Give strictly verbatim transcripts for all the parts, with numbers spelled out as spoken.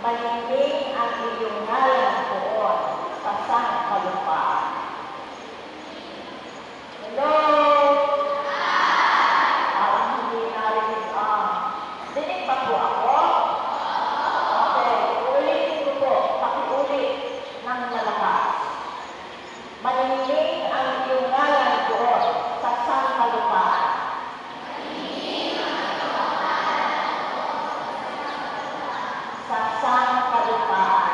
Mahimbing ang iyong ngalan poon sa sangkalupaan. Hello? Parang hindi narinig ang. Dinig pa po ako? Okay, ulitin ko po. Pakiulit ng malakas. Mahimbing ang iyong ngalan poon sa sangkalupaan. Sa sangkalupaan.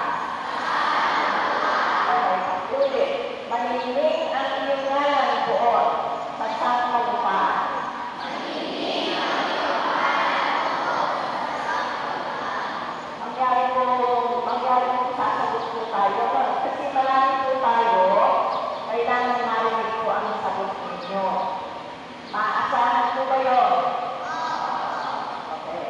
Okay, ulit. Mahimbing ang iyong ngalan poon sa sangkalupaan. Mangyari po, mangyari po sasagot po tayo. Kasi marami po tayo, kailangan marinig po ang sagot ninyo. Maasahan po ba yun? Okay.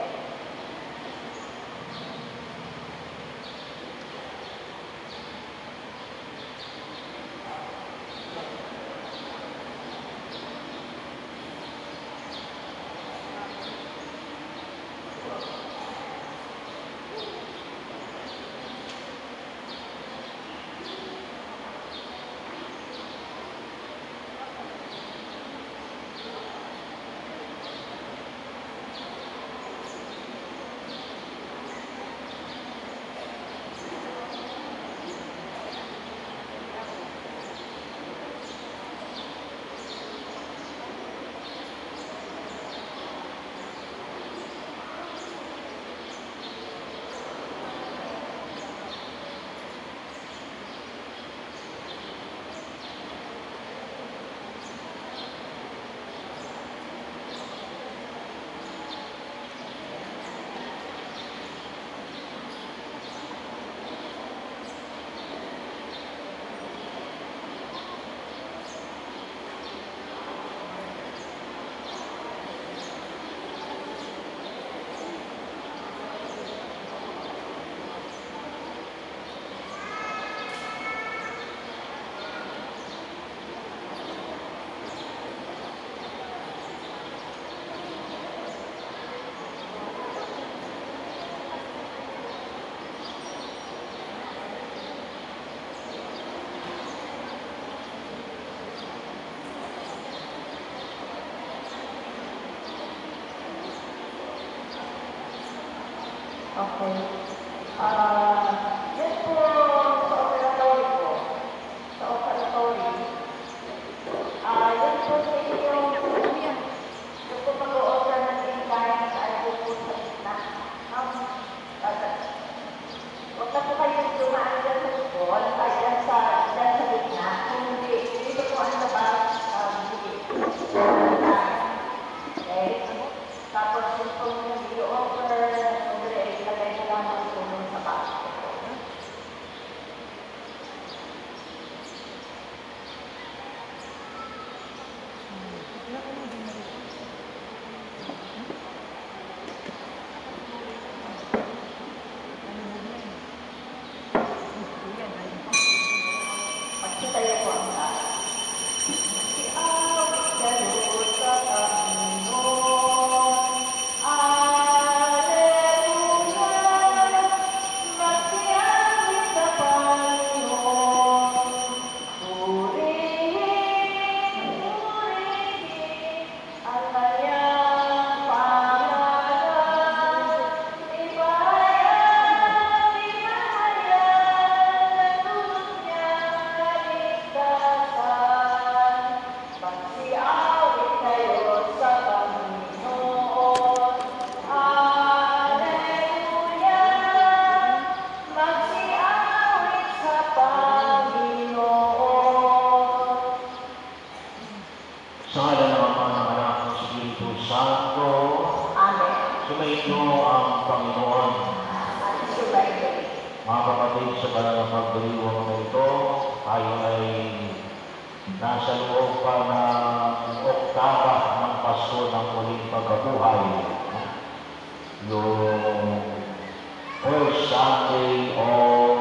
Okay. Ah, yan po sa operatory po. Sa operatory. Ah, yan po sa inyong yan po mag-o-order ng invites ay po po sa gitna. Huwag na po kayong dumaan dyan sa school, ay dyan sa, dyan sa gitna. Kung hindi, dito po ang labas, hindi. Okay? Tapos yung po yung video-offer, ilagay mo lang ang tulong sa basket. Pagkitayo po ang taas. Iawit ka Lord sa Panginoon. Sumainyo ang Panginoon. Mga kapatid, sa banal na pagdiriwang na ito, tayo ay nasa loob pa ng oktaba ng Pasko ng Muling Pagkabuhay. Yung first Sunday of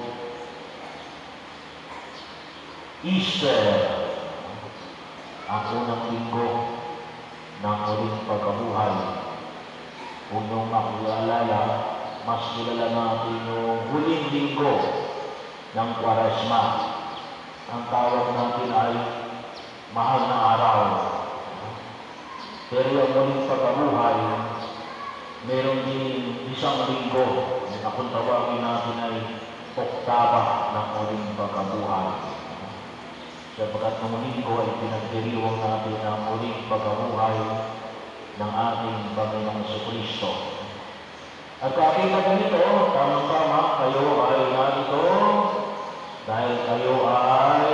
Easter, ang unang linggo ng Muling Pagkabuhay. Unang makialala mas kilala natin yung huling linggo ng Kwaresma. Ang tawag natin ay mahal na araw. Pero yung muling pagkabuhay, meron din isang linggo na kung tawagin natin ay oktaba ng muling pagkabuhay. Sapagkat ng linggo ay pinagdiriwang natin ang muling pagkabuhay ng ating Panginoong Jesucristo. At kakita ganito, tamang-tama, kayo ay narito dahil kayo ay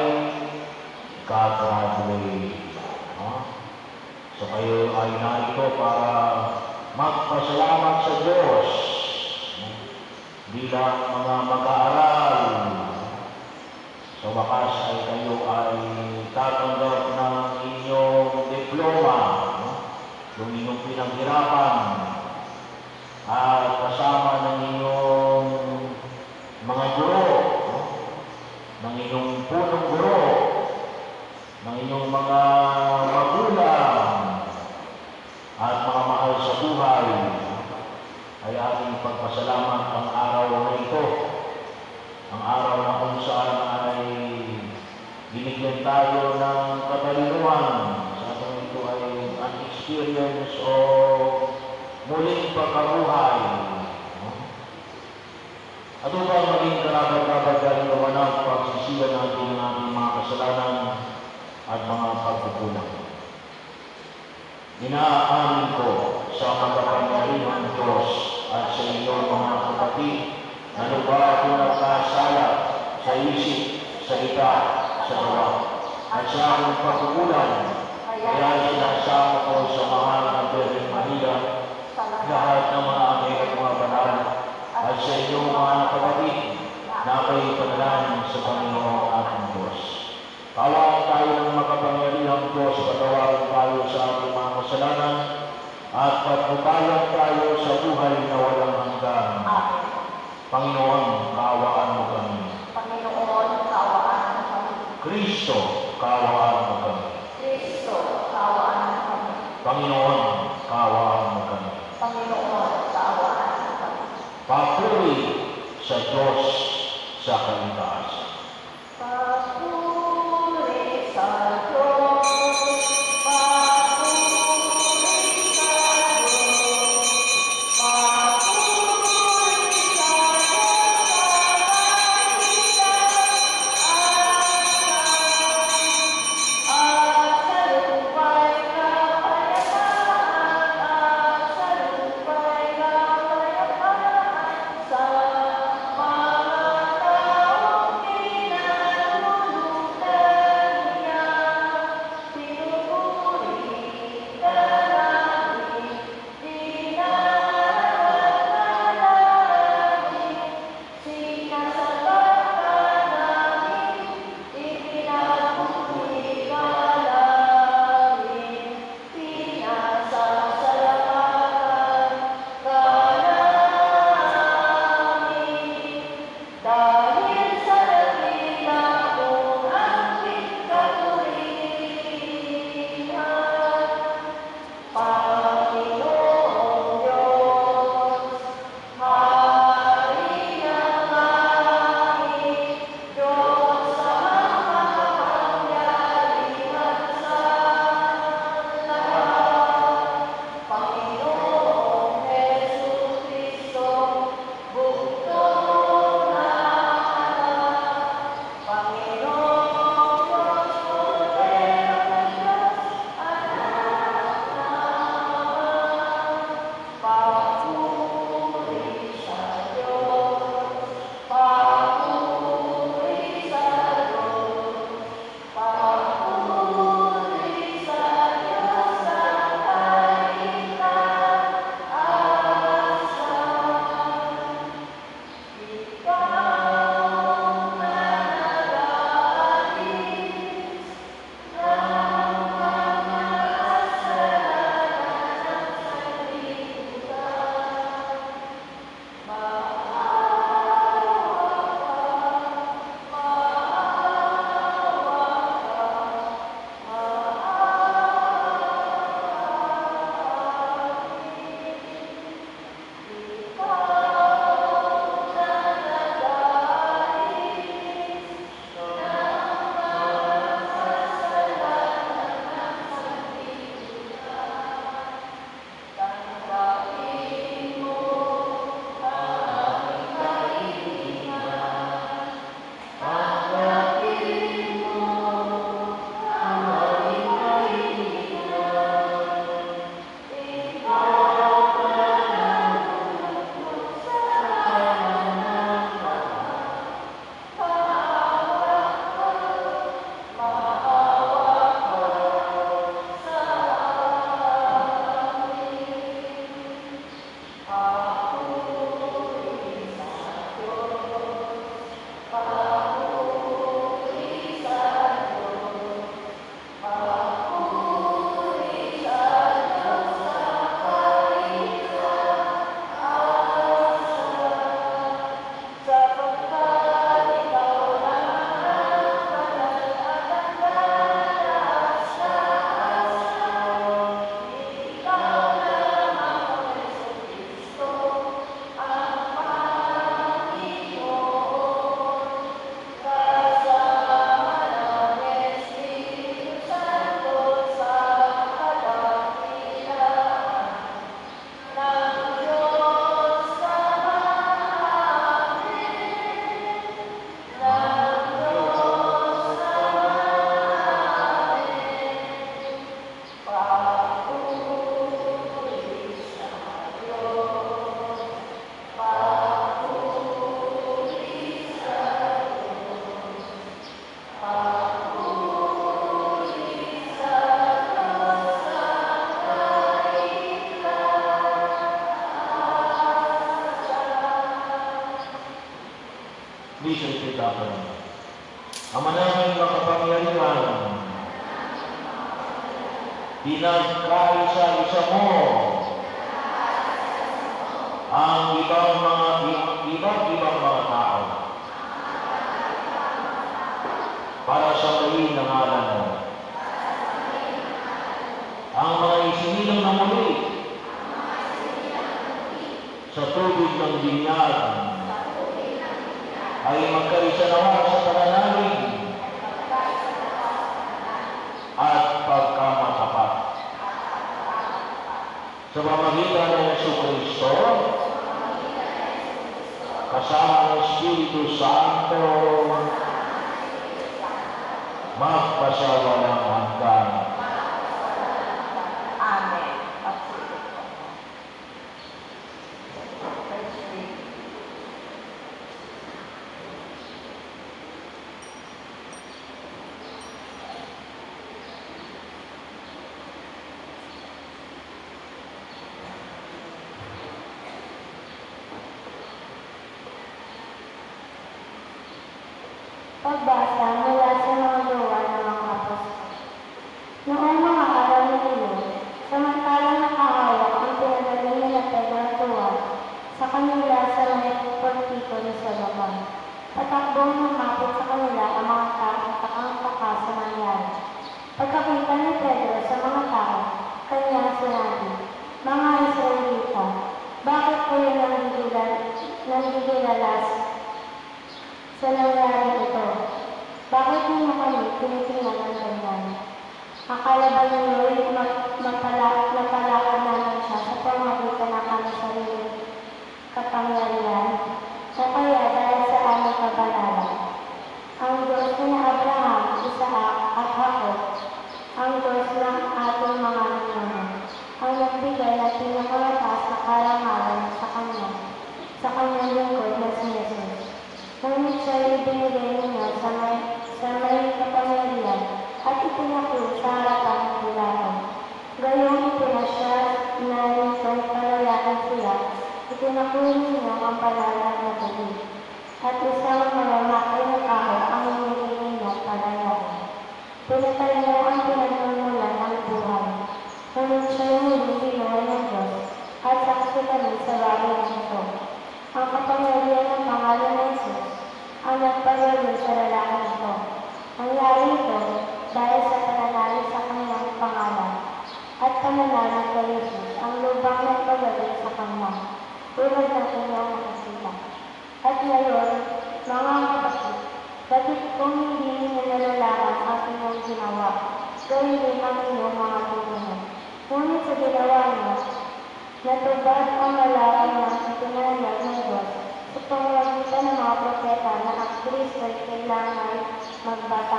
kagraduate. No? So kayo ay narito para magpasalamat sa Diyos bilang mga mag-aaral. Sa wakas ay kayo ay tatanggap ng inyong diploma, no? Yung inyong pinaghirapan, at kasama ng inyong mga guro, no? Ng inyong punong guro, ng inyong mga magulang, at mga mahal sa buhay, ay ating pagpasalamat ang araw na ito. Ang araw na kung saan ay binigyan tayo ng katalinuhan. Sa ating ito ay an experience o muling pagkabuhay. At upang maging karapat-dapat galing naman ang pagsisiya natin ng ating mga kasalanan at mga pagkukulang. Inaamin ko sa makapangyarihang Diyos at sa inyong mga kapatid na lupa ako nagkasala sa isip, salita, sa gawa, at sa aking pagkukulang, kaya sinasama ko sa mahal na Birhen Maria, lahat ng mga aming at mga banal, at sa inyong mga kapatid na ako'y panalangin sa Panginoong ating Diyos. Tawagin tayo ng makapangyarihang Diyos, patawarin tayo sa ating mga kasalanan, at patnubayan tayo sa buhay na walang hanggan. Panginoon, kaawaan mo kami. Panginoon, kaawaan mo kami. Kristo, kaawaan mo kami. Kristo, kaawaan mo kami. Panginoon, kaawaan mo kami. Panginoon, kaawaan mo kami. Papuri sa Diyos sa kaligtasan. Papuri sa Diyos, papuri sa Diyos, papuri sa Diyos at sa lupa'y kapayapaan, at sa lupa'y kapayapaan sa mga taong Please repeat after me. Ama namin makapangyarihan, pinagkaisa-isa mo ang ibang mga iba't ibang mga tao para sa muli ng ngalan mo. Ang mga isinilang na muli sa tubig ng binyag ay magkaisa nawa sa pananalig at pagkamatapat. Sa pamamagitan ng Jesucristo, kasama ng Espiritu Santo, magpasawalang hanggan. Amen. Pagsulit po. Verse three. Pagbasa mula sa mga gawa ng mga apostol. Noong mga araw na iyon, samantalang nakahawak ang pinagaling na Pedro at Juan sa kanila sa may portiko ni Solomon. Patakbong lumapit sa kanila ang mga tao at takang-taka sa nangyari. Pagkakita ni Pedro sa mga tao, kanyang sinabi, "Mga Israelita, bakit kayo nangigilalas sa nangyari ito? Bakit ninyo kami tinitingnan ng ganyan? Akala ba ninyo napalakad namin siya sa pamamagitan ng aming sariling kapangyarihan? O kaya dahil sa aming kabanalan? Ang Diyos ni Abraham, Isaac at Jacob, ang Diyos ng ating mga ninuno, ang nagbigay ng pinakamataas na karangalan sa Kanya, sa Kanyang lingkod na si Jesus. Ngunit siya'y binigay ninyo sa may, sa may kapangyarihan at ipinakul sa harapan ng Pilato. Gayong ipinasya na nitong palayakan sila, ipinakul ninyo ang palayan na tubig. At isang malamakay na kahoy ang hinigay ninyong palayakan. Pinatay niyo ang pinagmumulan ng buhay. Ngunit siya'y muling binuhay ng Diyos at saksi kami sa bagay ng ito. Ang kapangyarihan ng pangalan ng Jesus ang nagpagaling sa lalaking ito. Nangyari ito dahil sa pananalig sa kanyang pangalan at pananalig kay Jesus ang lubang nagpagaling sa kanya, tulad ng inyong nakasita. At ngayon, mga kapatid, bakit kung hindi ninyo nalalaman ang inyong ginawa, gawin din ang inyong mga tulungan. Ngunit sa ginawa niyo, natubad ang lalaki na itinanag ng Diyos sa pamamagitan ng mga propeta na ang Kristo ay kailangan magbata.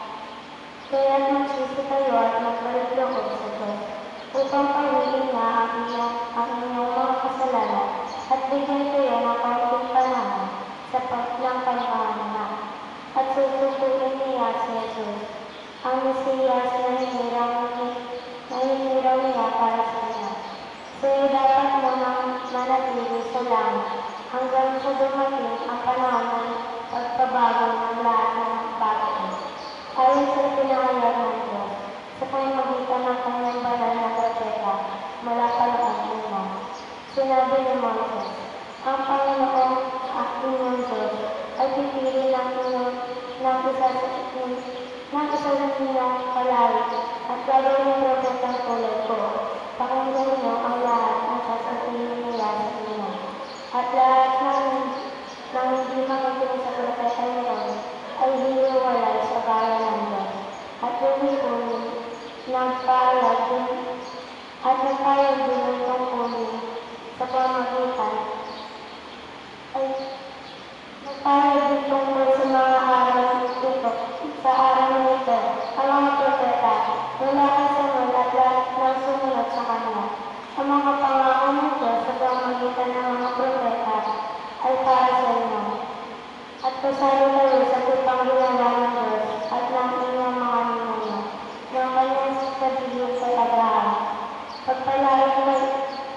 Kaya't magsisi kayo at magbalik loob sa Diyos upang pahingin niya ang inyong, ang inyong mga kasalanan at bigyan kayo ng kaunting panahon sa paglang pagpapahinga. At susukuin niya si Jesus, ang Mesiyas na hinirang na hiniraw niya para sa inyo. Sa'yo dapat munang manatili sa langit hanggang sa dumating ang panahon ng pagpabago ng lahat ng bagay. Ayon sa pinahayag ng Diyos, sa pamamagitan ng kanyang banal na propeta mula pa noong una. Sinabi ni Moses, ang Panginoon at inyong Diyos ay pipili ng inyong ng isa sa inyong ng isa sa inyong kalahit at gagawin ng propetang tulad ko. Pakinggan niyo ang lahat ng sasabihin niya sa inyo. At lahat ng nang hindi makikinig sa propeta niyon ay hiniwalay sa bayan ng Diyos. At lumipulin ng payag din at nagpayag din ng tungkulin sa pamagitan ay nagpayag din tungkol sa mga araw nito sa araw nito ang mga propeta mula sa at lahat ng sumunod sa kanya. Ang mga pangako ng Diyos sa pamamagitan ng mga propeta ay para sa inyo. At pasalo kayo sa tipang ginawa ng Diyos at ng inyong mga ninuno ng kanyang sabihin kay Abraham. Pagpalain mo,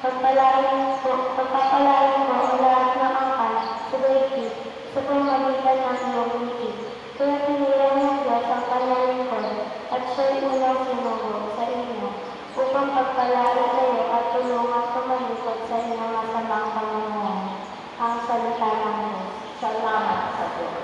pagpalain ko, pagpapalain mo ang lahat ng angkan sa daigdig sa pamamagitan kapal ng iyong ngiti. Kaya pinili ng Diyos ang kanyang lingkod at siya'y unang sinugo sa inyo upang pagpalain kayo at tulungan tumalikod sa inyong masamang Panginoon. Ang salita ng Diyos. Salamat sa Diyos.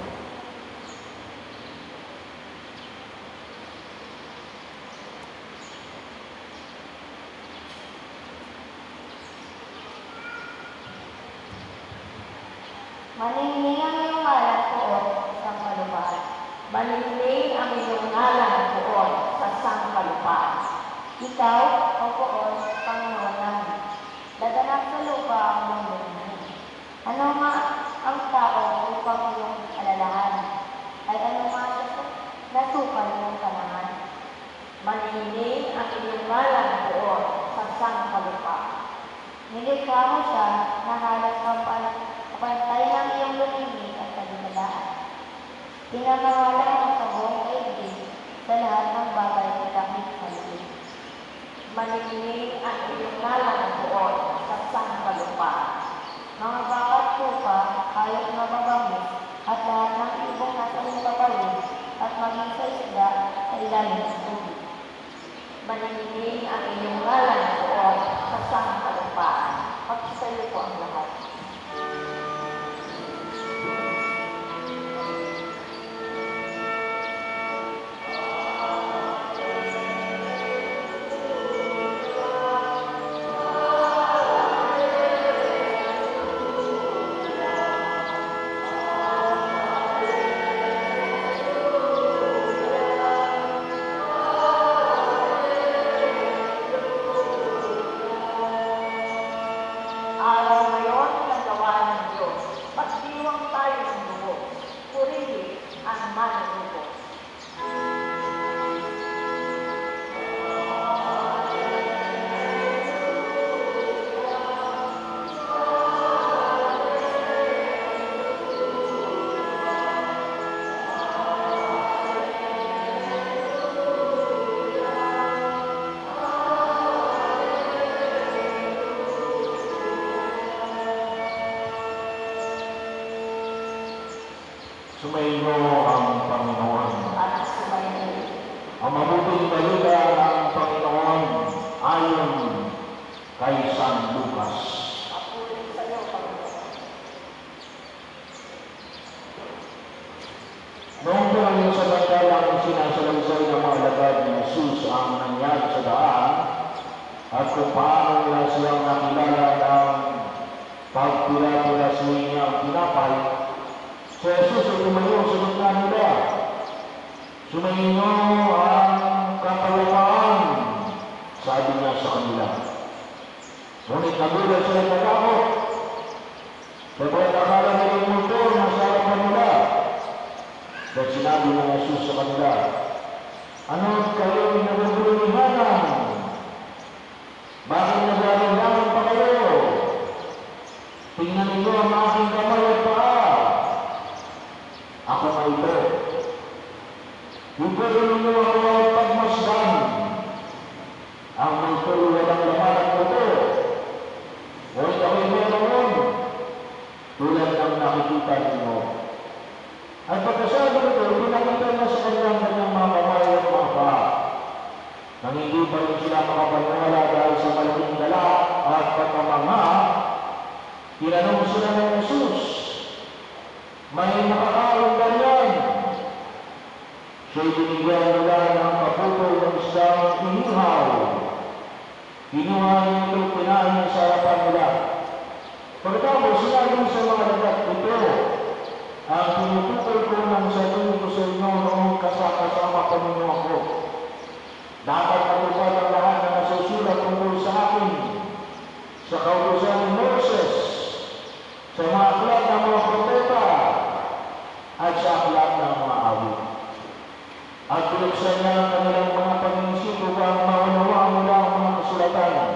Maningning ang iyong ngalan poon sa sangkalupaan. Maningning ang iyong ngalan poon sa sangkalupaan. Ikaw, o poon, Panginoon namin, daganap sa lupa ang mundo namin. Ano nga ang tao upang iyong alalahanin? Ay ano nga nasukal ng kanahan? Maningning ang iyong ngalan poon sa sangkalupaan. Nilikha mo siya na halos kapantay ng iyong lumimig at kalimalaan. Pinangawalan mo sa buong kaigdig sa lahat ng bagay na dahil sa lubig. Maningning ang iyong ngalan poon sa sangkalupaan. Mga bakat tupa, hayop na mabangis, at lahat ng ibong nasa lupapalit at maging sa isda sa ilalim ng tubig. Maningning ang iyong ngalan poon sa sangkalupaan. Pagsasayo po ang lahat. Araw ngayon na gawa ng Diyos, magdiwang tayo ng dugo, purihin ang manunugo. Sumainyo ang Panginoon. At sumayin. Ang mabuting balita ng Panginoon ayon kay San Lucas. Papuri sa iyo, Panginoon. Noong tumingin sa bandalang sinasalaysay ng mga alagad ni Jesus ang nangyari sa daan at kung paano nila siyang nakilala ng pagpila-pilasuin niya ang tinapay, si Jesus ay tumayo sa gitna nila. Sumainyo ang kapayapaan, sabi niya sa kanila. Ngunit nagulat sila natakot. Dapat akala nila yung mundo na sa harapan nila. At sinabi ng Jesus sa kanila, ano kayo'y naguguluhanan? Bakit nagalinlangan pa kayo? Tingnan niyo ang aking kamay at paa. Ako na ito. Ipuro ninyo ako ay pagmasdan. Ang may tuluyan ng laman at puto. Ngunit ako'y meron tulad ng nakikita ninyo. At pagkasabi nito, pinakita niya sa kanyang kanyang mga kamay at mga paa. Nang hindi pa rin sila makapaniwala dahil sa malaking dala at pagkamanga, tinanong sila ng Jesus, may nakakaroon ba yan? Siya'y binigyan nila ng kaputol ng isang inihaw. Kinuha niya ito, pinahin sa harapan nila. Pagkatapos sinabi sa mga lagat, ito, ang tinutukol ko ng sabihin ko sa inyo noong kasama pa ninyo ako. Dapat matupad ang lahat na nasusulat tungkol sa akin, sa kautusan ni Moses, sa mga aklat ng mga propeta, at sa aklat ng mga awit. At binuksan niya ang kanilang mga pag-iisip upang maunawa nila ang mga kasulatan.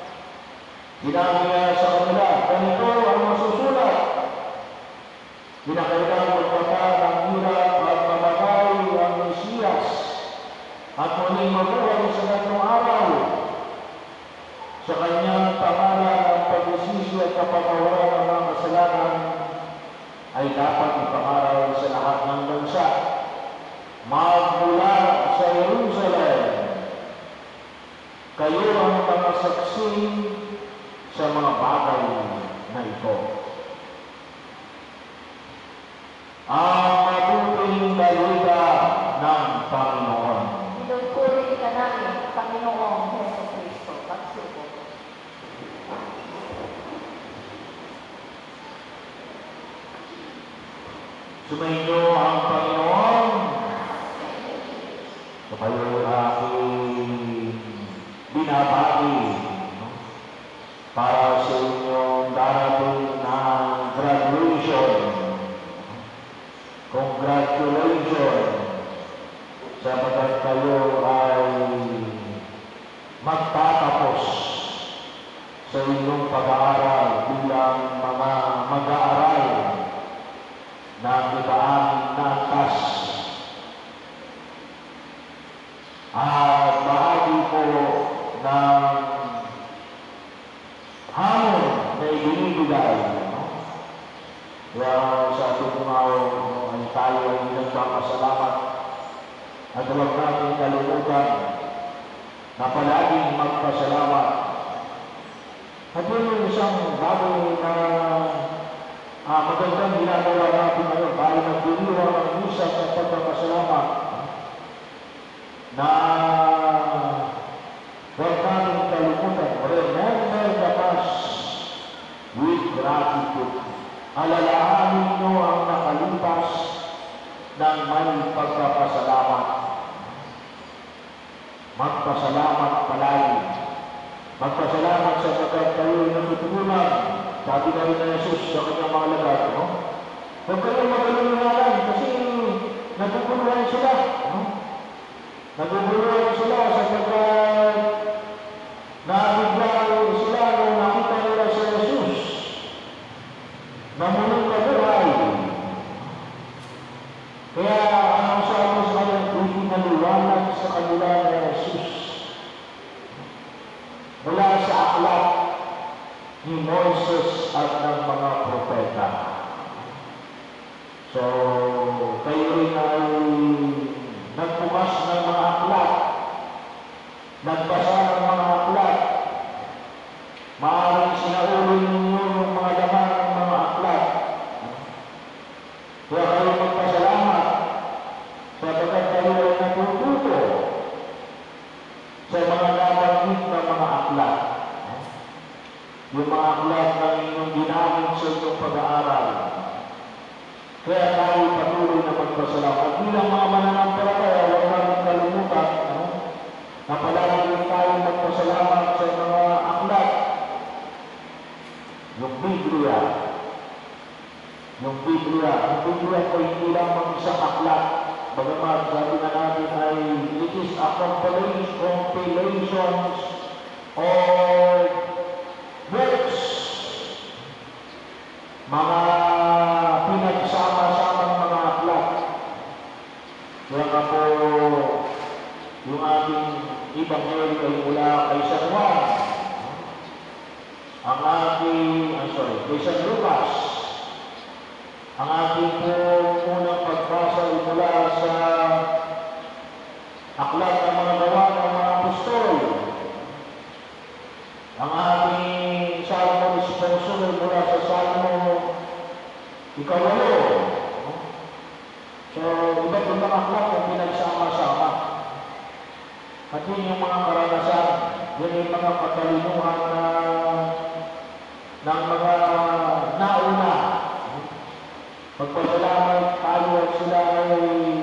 Sinabi niya sa kanila, ganito ang masusulat. Pinakailang magpata ng hirap at mamatay ang Mesiyas at muling mabuhay sa tatlong araw. Sa kanyang pangalan ang pag-isisi at kapatawaran ng mga kasalanan ay dapat ipangaraw lahat ng bansa. Magmula sa Jerusalem, kayo ang mga saksi sa mga bagay na ito. Ang mabuting balita ng Panginoon. Pinupuri ka namin, Panginoong Heso Kristo. Pagsuko. Sumainyo ang Panginoon. So kayo aking binabati, no? Para sa inyong darating na graduation. Congratulations! Sapagkat kayo ay magtatapos sa inyong pag-aaral bilang mga mag-aaral na ibaaming natas. At bahagi po ng hamon na ibinibigay, no? Kaya sa ating mga ay tayo ay nagpapasalamat at huwag natin kalimutan na palaging magpasalamat. At yun yung isang bagay na ah, magandang ginagawa natin ngayon. Tayo nagdiriwang ng misa sa pagpapasalamat na huwag natin kalimutan. Remember the past with gratitude. Alalahanin nyo ang nakalipas ng may pagpapasalamat. Magpasalamat palagi. Magpasalamat sa pagkat kayo natutulungan. Sabi na rin na Jesus sa kanyang mga lagat, no? Huwag kayong magalunalan kasi natutulungan sila, no? Natutulungan sila sa pagkat nabigyan sila nung nakita nila sa Jesus na muling mabuhay. Kaya ang sabi sa kanyang tuwing naliwanag sa kanila na Jesus mula sa aklat ni Moses at ng mga propeta. So, kayo rin ay nagbukas ng mga aklat, nagbasa ng mga aklat, maaaring sinauli ninyo yung mga laman ng mga aklat. Kaya kayo magpasalamat sapagkat kayo ay natututo sa mga nabanggit na mga aklat. Yung mga aklat na inyong ginamit sa inyong pag-aaral. Kaya tayo patuloy na magpasalamat. Bilang mga mananampalataya, huwag natin kalimutan, no? Na palagi rin tayo magpasalamat sa mga aklat. Yung Biblia. Yung Biblia. Yung Biblia ko hindi lamang isang aklat. Bagamat sabi na natin ay it is a compilations or books, mga pinagsama-samang mga aklat. Kaya nga po, yung ating Ebanghelyo ay mula kay San Juan, ang ating, I'm sorry, kay San Lucas, ang ating po unang pagbasa ay mula sa aklat ng mga gawa ng mga apostol. Ang ating Salmo Responsor mula sa Salmo ikawalo. So, iba't ibang aklat na pinagsama-sama. At yun yung mga karanasan, yun yung mga katalinuhan na ng mga nauna. Pagpasalamat tayo at sila ay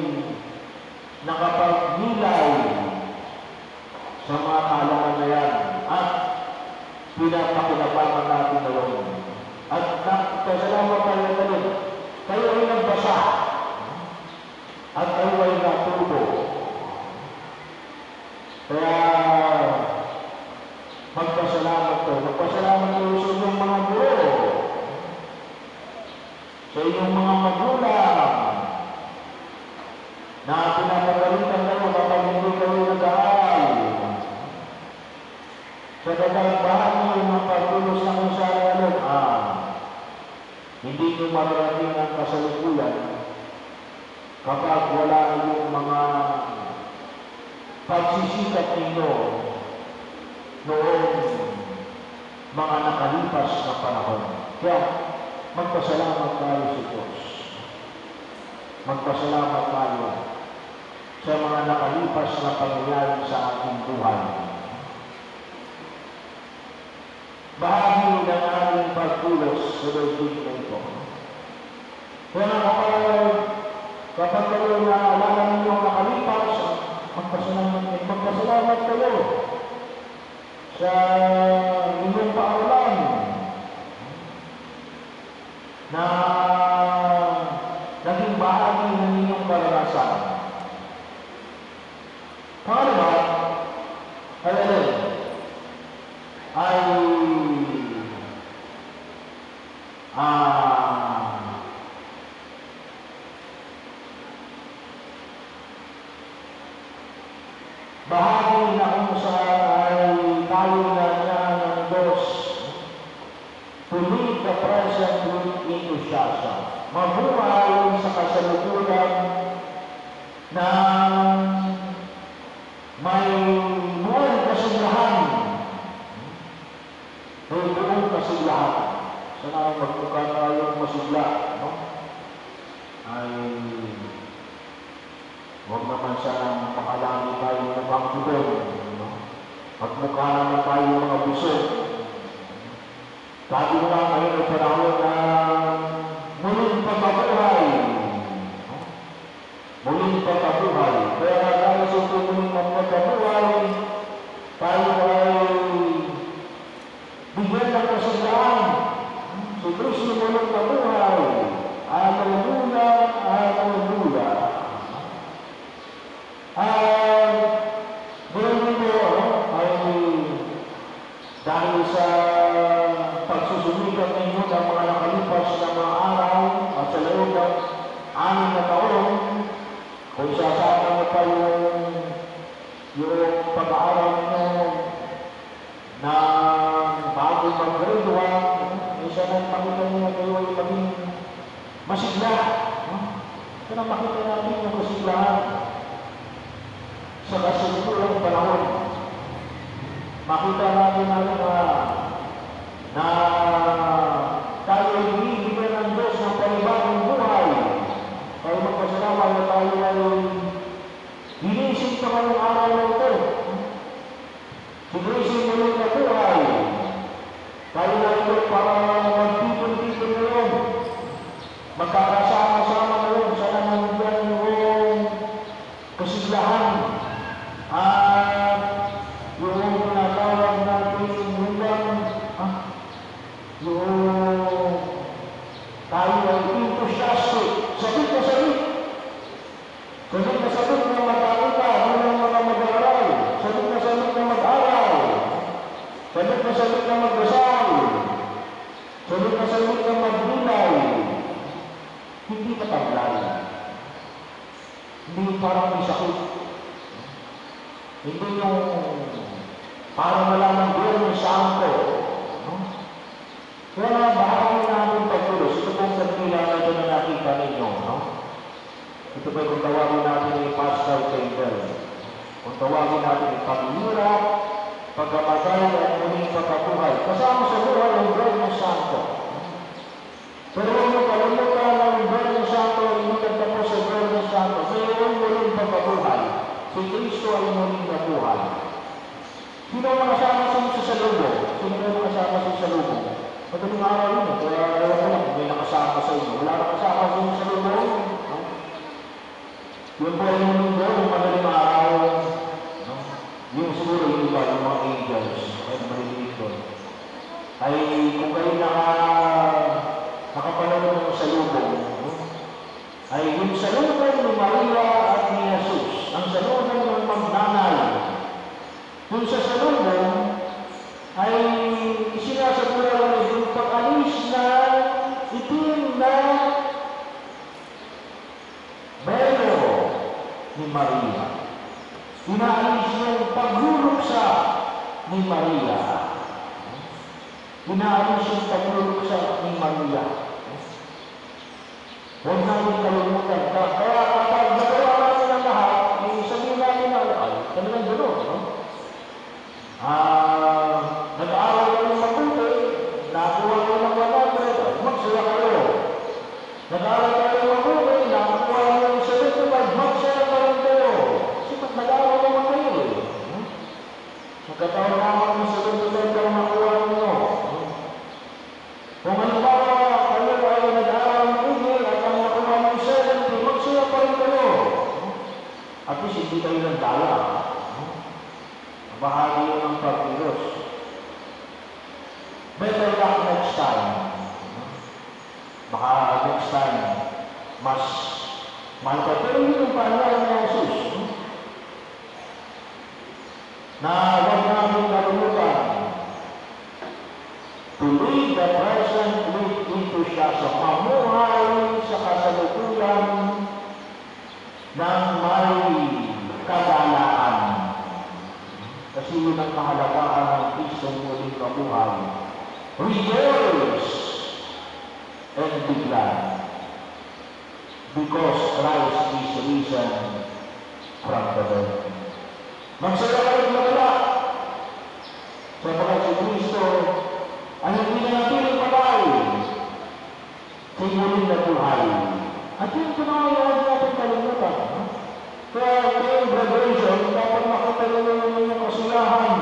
nakapagnilay sa mga kaalaman na yan. At pinapakinabangan natin ngayon. At nagpasalamat tayo ngayon. Kayo ay nagbasa. At kayo ay natuto. Kaya magpasalamat ko. Magpasalamat ko sa inyong mga guro. Sa inyong mga magulang. Na pinapagalitan kayo kapag hindi kayo nag-aaral. Sa dadagbahan nyo ng pagtulos ng usayan, ah, hindi nyo mararating ang kasalukuyan pagsisikap ninyo noong mga nakalipas na panahon. Kaya magpasalamat tayo sa Diyos. Magpasalamat tayo sa mga nakalipas na pangyayari sa ating buhay. Bahagi ng aming pagtulos sa daigdig na ito. Kaya kapag, kapag kayo naalala ninyo ang nakalipas, magpasalamat, magpasalamat kayo sa inyong paaralan na naging bahagi ng inyong karanasan. Pangalawa, ay ay ah bahagi na kung saan ay tayo na niya ng Diyos to lead the present with enthusiasm. Mabuhay sa kasalukuyan na may buong kasiglahan. May buong kasiglahan. Sana magmukha tayong masigla, no? Ay huwag naman sanang makalami tayo mukhang budol, no? Magmukha naman tayo mga busog. Sabi ko lang ngayon ay panahon na muling pagkabuhay. No? Muling pagkabuhay. Kaya tayo sa ito muling pagkabuhay, tayo ay bigyan ng kasiglaan. Si Kristo muling pagkabuhay. Hallelujah, hallelujah. At ganoon dito ay dahil sa pagsusumikat ninyo ng mga nakalipas na mga araw at sa loob ng anim na taon, kung sasama mo pa yung, yung pag-aaral ninyo na bago mag-grade one, isa na makita nyo kayo ay maging masigla. Ito na makita natin yung masiglahan sa kasunod panahon. Makita natin natin na na tayo ay binibigyan ng Diyos ng panibagong buhay. Tayo magpasalamat na tayo ay ginising pa ngayong araw na ito. Ginising ngayon na buhay. Tayo na ito para magtipon-tipon ngayon. Magkakasama-sama ngayon. Sana nandiyan yung kasiglahan. At yung tinatawag natin yung ah, yung tayo ay enthusiastic. Sabit na sabit. Sabit na sabit na mag-aaral, ng mga mag-aaral. Sabit na sabit na mag-aral. Sabit na sabit na mag-dasal. Sabit na sabit na mag-dinay. Hindi mataglay. Hindi parang may sakit. Hindi yung parang wala ng Biyernes Santo. No? Kaya bahagi natin pagtulos. Ito pong kandila na ito na nakita ninyo. No? Ito po kung tawagin natin yung Paschal Table. Kung tawagin natin yung paghihirap, pagkamatay at muling pagkabuhay. Kasama sa buhay ang Biyernes Santo. Pero huwag mo kalimutan ng Biyernes Santo, hindi nagtapos sa Biyernes Santo. Mayroon muling pagkabuhay. Si Kristo ay muling nabuhay. Sino ang nakasama sa salubong? Sino ang nakasama sa salubong? Madaling araw yun. Kaya ayaw ko lang, may nakasama sa inyo. Wala nakasama sa inyo sa salubong. No? Yung po ay yung yung madaling araw. No? Yung siguro yung iba, yung mga angels. Ay marinig doon. Ay kung kayo naka, nakapanood ng salubong, no? Ay yung salubong ni Maria at ni Jesus. Ang salubong ng magnanay. Kung sa salubong ay isinasagura na yung pag-alis na itim na belo ni Maria. Inaalis yung pagluluksa ni Maria. Inaalis yung pagluluksa ni Maria. Huwag natin kalimutan. Kaya kapag nagawa natin ang lahat, sabihin natin na, ay, talagang Nag-aaral tayo mabuhay, nakakuha mo yung seventy-five, magsaya pa rin kayo. Kasi pag nag-aaral naman kayo eh. Hmm? Nagkataon naman mo seventy-five lang makuha ninyo. Hmm? Kung halimbawa kayo ay nag-aaral mabuhay at ang nakuha mo yung seventy, magsaya pa rin kayo. Hmm? At least hindi kayo ng dala. Hmm? Bahagi yun ng pagkilos. Better luck next time. Baka next time, mas mahal ka. Pero yun yung paalala ni Jesus. Na huwag namin kalimutan. To live the present with enthusiasm. Mamuhay sa kasalukuyan ng may kagalaan. Kasi yun ang kahalagaan ng Kristong muling kabuhay. Rejoice and be glad, because Christ is risen from the dead. Magsaya kayo magala, sapagkat si Kristo ay hindi na natin patay, sa muling na buhay. At yun pinangayahan natin kalimutan. Kaya kayong graduation, dapat makita nyo yung inyong kasiyahan.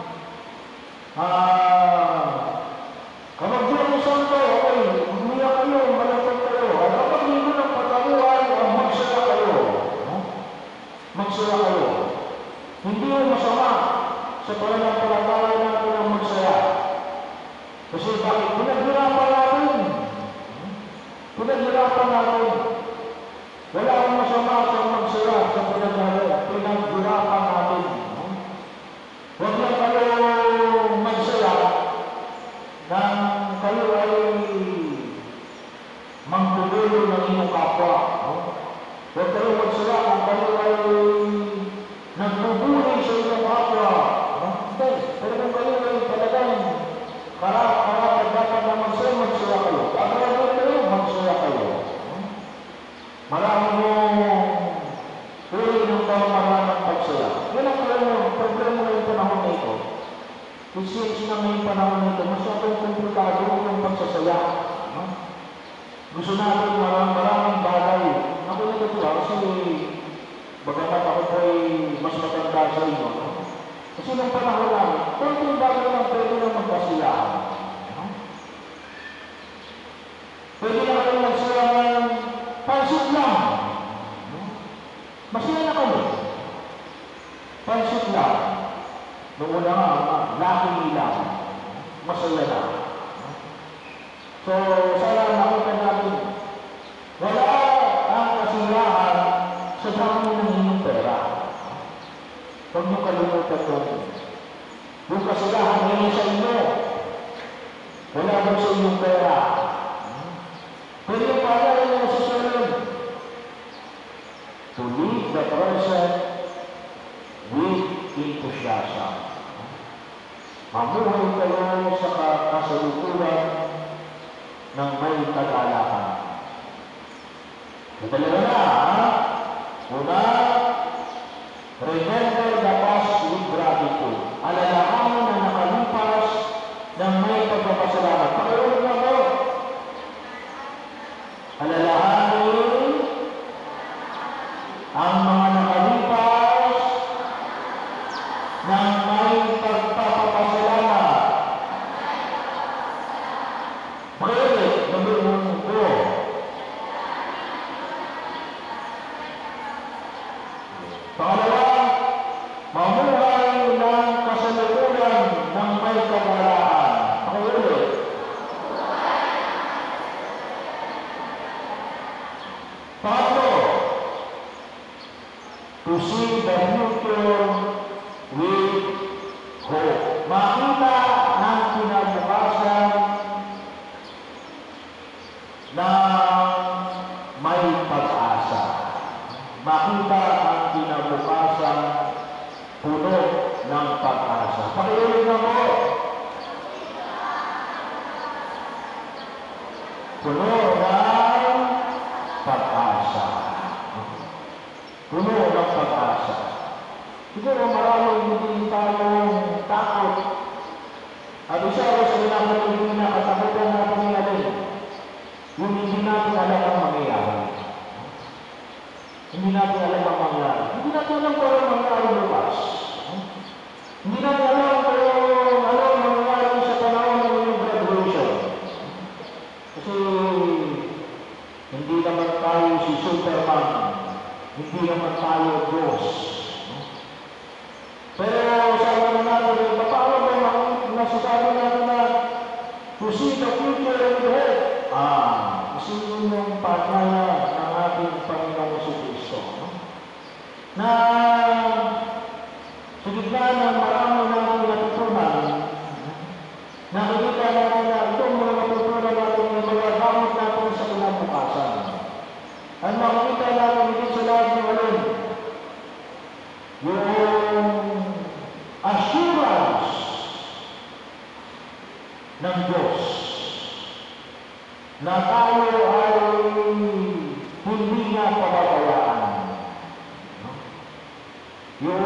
Ah, kapag diyan ni Santo, okay, umiyak kayo, malapit kayo. At kapag hindi ng pataluhan, magsaya kayo. Magsaya kayo. Hindi yung masama sa pananampalataya natin ang magsaya. Kasi bakit? Pinaghirapan natin. Pinaghirapan natin. Wala akong masama sa magsaya sa pinaghirapan natin. Huwag lang kayo magsaya nang kayo ay manggugulo ng inyong kapwa. Huwag kayo magsaya kung kayo ay nagbubuli sa inyong kapwa. Pero kung kayo ay talagang karap-karap dapat na magsaya, magsaya kayo. Pag-graduate kayo, magsaya kayo. Marami mong uri ng pamamaraan ng pagsaya. Yan ang problema ngayong panahon na ito. Since na ngayong panahon na ito, masyadong komplikado yung pagsasaya. Gusto natin maraming maraming bagay. Ako na ito kasi bagamat ako po ay mas matanda sa inyo. Kasi nung panahon namin, konting bagay lang pwede na magkasiyahan. Pwede na kayo magsaya ng pansit lang. Masaya na kayo. Pansit lang. Noong una nga, laki lang. Masaya na. So, sana nakita natin, wala ang kasiyahan sa dami ng inyong pera. Huwag niyo kalimutan doon. Yung kasiyahan ngayon sa inyo, wala doon sa inyong pera. Pero yung pala yung nasusunod, to live the present with enthusiasm. Mamuhay kayo sa kasalukuyan ng may kagalakan. Ito na na, ha? Una, remember the past with gratitude. Alalahanin na nakalipas ng may pagpapasalamat. Pakiulit na mo. Alalahanin ang mga nakalipas ng may pagpapasalamat. Pakiulit, number one po. Pangalawa, mamuhay ng kasalukuyan ng may kagalaan. Pakiulit. Pangatlo, to see the future with hope. Makita ang kinabukasan na may pag-asa. Makita ang kinabukasan puno ng pag-asa. Pakiulit na mo. Puno ng pag-asa. Puno ng pag-asa. Siguro maraming hindi tayong takot. At isa ko sa pinapalagin na katakutan natin natin. Yung hindi natin alam ang mangyayari. Hindi natin alam ang mangyayari. Hindi natin alam kung ano mangyayari bukas. Hindi natin alam kung ano ang mangyayari sa panahon ng inyong graduation. Kasi hindi naman tayo si Superman. Hindi naman tayo Diyos. Pero sabi naman natin, paano ba nasasabi natin na to see the future in the head? Ah, kasi yun yung pagkaya ng ating Panginoong Jesucristo. No? Na sa gitna ng marami natin natutunan, nakikita natin na itong mga natutunan natin yung mga gamit natin sa kinabukasan. Ang makikita natin hindi sa lahat ng alin, yung assurance ng Diyos na tayo ay hindi niya pababayaan. Yung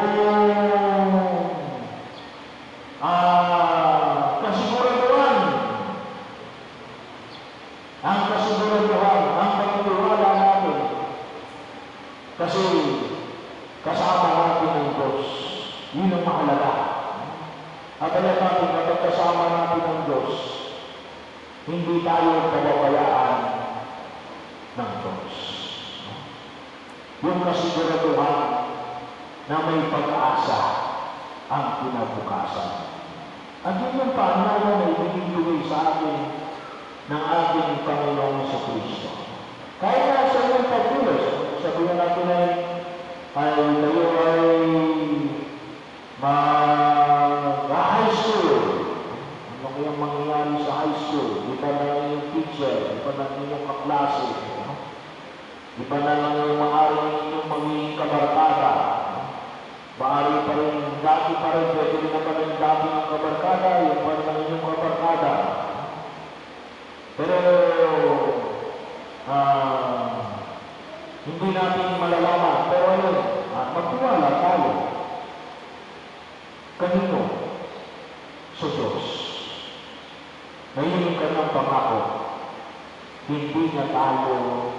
ah, kasiguraduhan, ang kasiguraduhan, ang pagtitiwala natin, kasi kasama natin ang Diyos. Yun ang mahalaga. At alam natin kapag kasama natin ang Diyos, hindi tayo pababayaan ng Diyos. Yung kasiguraduhan na may pag-asa ang kinabukasan. At yun yung paanyaya na ibinibigay sa atin ng ating Panginoong Jesucristo. Kahit na sa iyong pagkilos, sabihin natin ay, ay tayo ay mag-high school. Ano kayang mangyayari sa high school? Iba na lang yung teacher, iba na lang yung kaklase. Iba na lang yung maaaring inyong magiging kabarkada. Maari pa rin, dati pa rin, pwede rin naman yung dati ng kabarkada, yung pa rin ang inyong kabarkada. Pero, ah, hindi natin malalaman. Pero ayun, ah, magtiwala tayo. Kanino? Sa Diyos. Na yun yung kanyang pangako. Hindi na tayo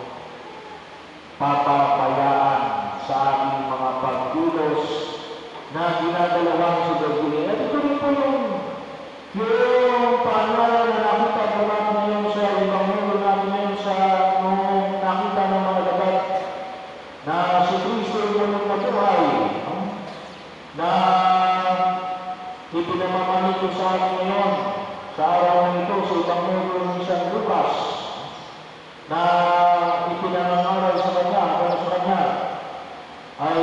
papapayaan sa ating mga pagkilos na ginagalawan sa Diyos. At ito rin po yung yung paanyaya na nakita po natin ngayon sa ibang mundo natin ngayon sa nung nakita ng mga lagat na si Kristo yung natuhay, no? Na ipinamamalit ko sa atin ngayon sa araw na ito sa ibang mundo ng isang Lucas na ipinangangaral sa kanya hanggang sa kanya ay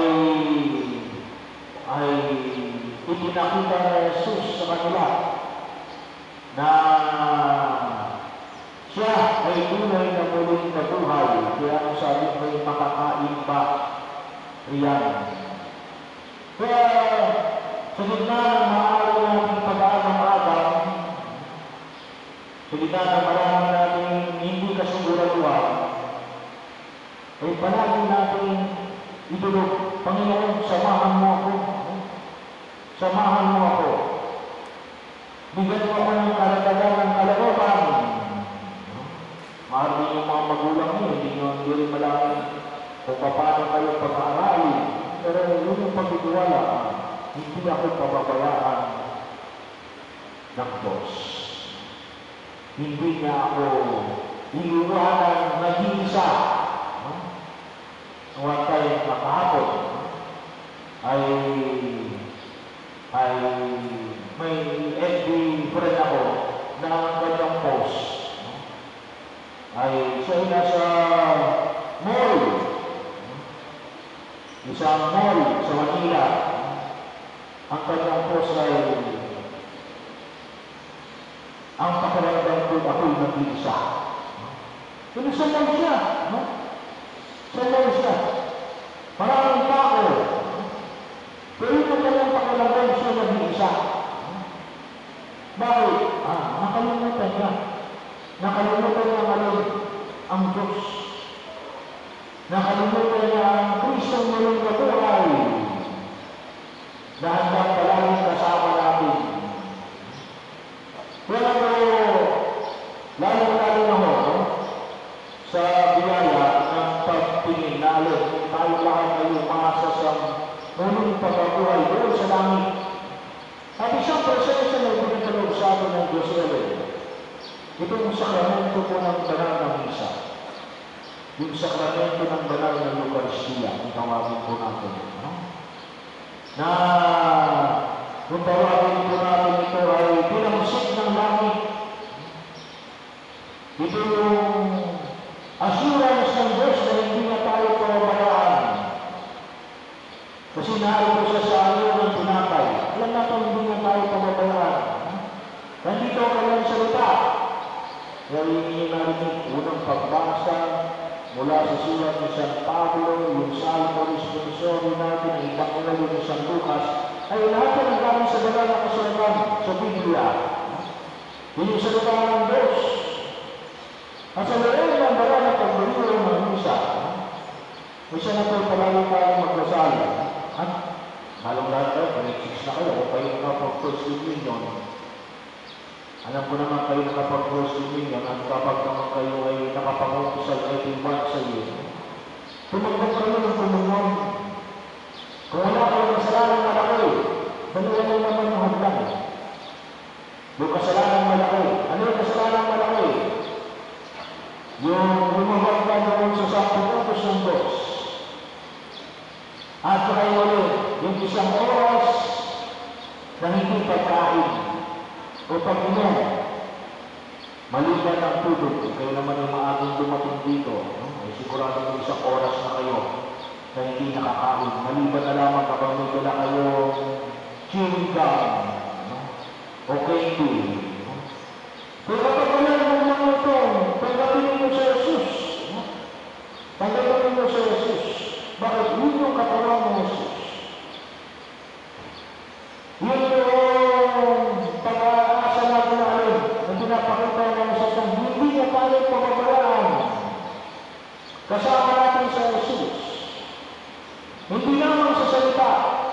ay ipinakita na Jesus sa kanila na siya ay tunay na muling nabuhay. Kaya ang sabi may makakain pa riyan. Kaya sa gitna ng maaari natin pag-aadang-adang, sa gitna ng marami natin hindi kasiguraduhan, ay palagi natin idulog, Panginoon, samahan mo ako. Samahan mo ako. Bigyan mo ako ng karagdagan ng kalooban. Mahal din yung mga magulang niyo, hindi nyo hindi rin malaman kung paano kayo pag-aaralin. Pero yun yung pagtitiwala, hindi ako pababayaan ng Diyos. Hindi niya ako iiwanan nag-iisa. Ang tayo makahapon ay ay may F B friend ako na ang kanyang post ay siya nasa mall, isang mall sa Manila. Ang kanyang post ay ang pakiramdam ko ako'y nag-iisa. Pero sa mall siya, no? Sa mall siya. Maraming tao. Pero yung kanyang pakiramdam siya nag-iisa. Bakit? Ah, nakalimutan niya. Nakalimutan niya ngayon ang Diyos. Nakalimutan niya ang Kristong muling nabuhay na handang palaging kasama natin. Kaya po, lalo-lalo na ho, umasa sa muling pagkabuhay doon sa langit. At isang presensya na ibinagkalog sa atin ng Diyos Ele. Ito yung sakramento po ng banal ng misa. Yung sakramento ng banal ng Eucharistia, ang tawagin po natin. No? Na kung tawagin po natin ito ay pinamsik ng langit. Ito yung assurance ng Diyos na hindi na tayo pababayaan. Kasi narito siya sa ayaw ng tinapay. Alam natin hindi na tayo pababayaan. Nandito ang kanyang salita. Kaya hindi narinig unang pagbasa mula sa sulat ni San Pablo, yung Salmo Responsorial natin, ang Ebanghelyo ni San Lucas, ay lahat na nagkaroon sa banal na kasulatan sa Biblia. Yun yung salita ng Diyos. At sa loob ng banal na pagbuliro ng misa, may siya na po palagi tayong magdasal. At malong lahat kayo, panitsix na kayo, o kayo nakapag-first communion. Alam ko naman kayo nakapag-first communion, at kapag naman kayo ay nakapag-umpisal ay timbang sa iyo. Tumagbag kayo ng pumungon. Kung wala kayo kasalanan malaki, dalawa lang naman yung hadlang. Yung kasalanan malaki. Ano yung kasalanan malaki? Yung lumabag ka doon sa sampung utos ng Diyos. At kayo ulit, yung isang oras na hindi pagkain o pag-inom, maliban ng tulog, kayo naman yung maagang dumating dito, no? Ay sigurado yung isang oras na kayo na hindi nakakain. Maliban na lamang kapag may dala kayong chewing gum, no? O candy. No? Kaya kapag wala naman lang ito, tanggapin mo sa Jesus. No? Tanggapin mo sa Jesus. Bakit yun yung katawan ng Jesus? Yun yung pag-aasa natin na alin na pinapakita ng Jesus na hindi niya tayo pababayaan. Kasama natin sa Jesus. Hindi naman sa salita,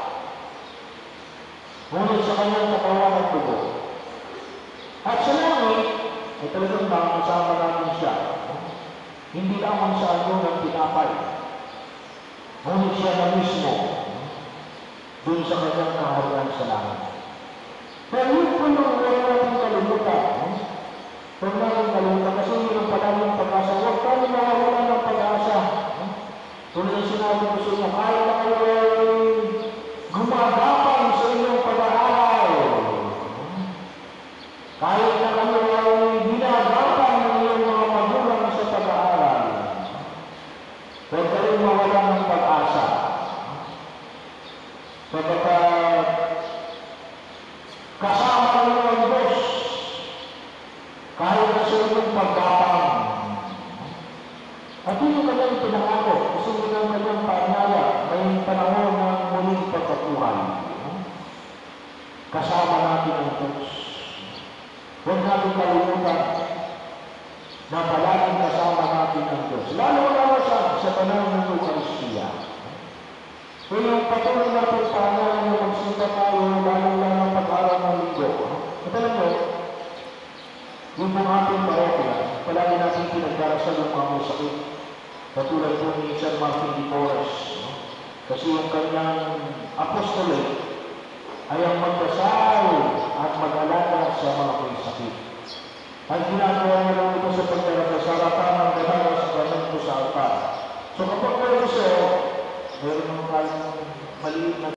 ngunit sa kanyang katawan at dugo. At sa langit, ay talagang makakasama natin siya. Hindi lamang sa ano ng tinapay, ngunit siya na mismo dun sa kanyang kaharian sa langit. Pero yun po yung huwag natin kalimutan. Huwag natin kalimutan kasi yun ang padaling pag-asa. Huwag tayo mawawala ng pag-asa. Tulad ang sinabi ko sa inyo, kahit na kayo ay gumagapang sa inyong pag-aaral. Kahit na kayo ay ginagapang ng iyong mga magulang sa pag-aaral. Huwag kayong mawala ng pag-asa. Sapagkat kasama niyo ang Diyos kahit na sa inyong pag-gapang. At yun yung kanyang pinangako, kasi yun ang kanyang paanyaya, may panahon ng muling pagkabuhay. Kasama natin ang Diyos. Huwag natin kalimutan na palaging kasama natin ang Diyos. Lalo-lalo sa, sa panahon ng Eucharistia. Kung yung patuloy natin paanyaya na magsinta tayo, lalo-lalo pag-araw ng linggo. At alam mo, yung mga ating parokya, palagi natin pinagdarasal yung mga may sakit. Katulad po ni San Martin de Porres. No? Kasi yung kanyang apostolate ay ang magdasal at mag-alaga sa mga may sakit. Ang ginagawa niya lang ito sa pagdarasal sa harapan ng banal sa sakramento sa altar. So kapag kayo gusto, meron naman tayong maliit na